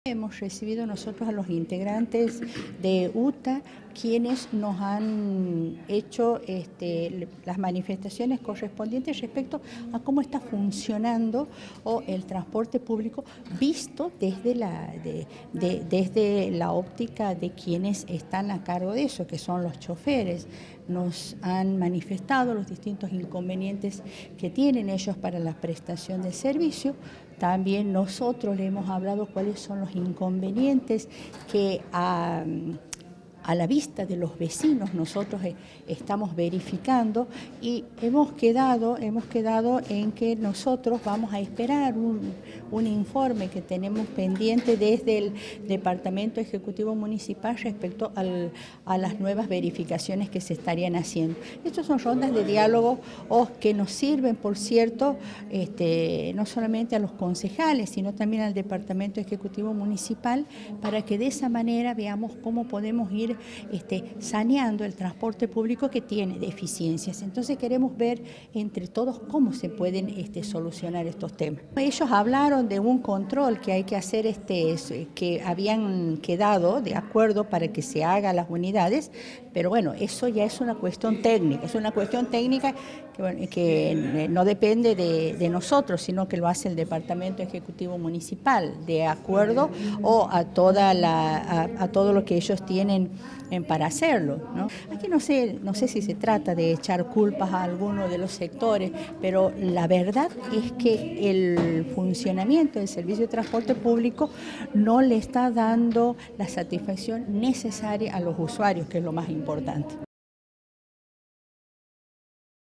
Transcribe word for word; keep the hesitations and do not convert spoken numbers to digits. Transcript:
Hemos recibido nosotros a los integrantes de U T A, quienes nos han hecho este, las manifestaciones correspondientes respecto a cómo está funcionando o el transporte público visto desde la, de, de, desde la óptica de quienes están a cargo de eso, que son los choferes. Nos han manifestado los distintos inconvenientes que tienen ellos para la prestación de servicio. También nosotros le hemos hablado cuáles son los inconvenientes que a, a la vista de los vecinos nosotros estamos verificando y hemos quedado, hemos quedado en que nosotros vamos a esperar un, un informe que tenemos pendiente desde el Departamento Ejecutivo Municipal respecto al, a las nuevas verificaciones que se estarían haciendo. Estas son rondas de diálogo oh, que nos sirven, por cierto, este, no solamente a los concejales, sino también al Departamento Ejecutivo Municipal, para que de esa manera veamos cómo podemos ir este, saneando el transporte público que tiene deficiencias. Entonces queremos ver entre todos cómo se pueden este, solucionar estos temas. Ellos hablaron de un control que hay que hacer, este, que habían quedado de acuerdo para que se haga las unidades, pero bueno, eso ya es una cuestión técnica, es una cuestión técnica que, bueno, que no depende de, de nosotros, sino que lo hace el Departamento Ejecutivo Municipal, de acuerdo o a, toda la, a, a todo lo que ellos tienen para hacerlo, ¿no? Aquí no sé, no sé si se trata de echar culpas a alguno de los sectores, pero la verdad es que el funcionamiento del servicio de transporte público no le está dando la satisfacción necesaria a los usuarios, que es lo más importante.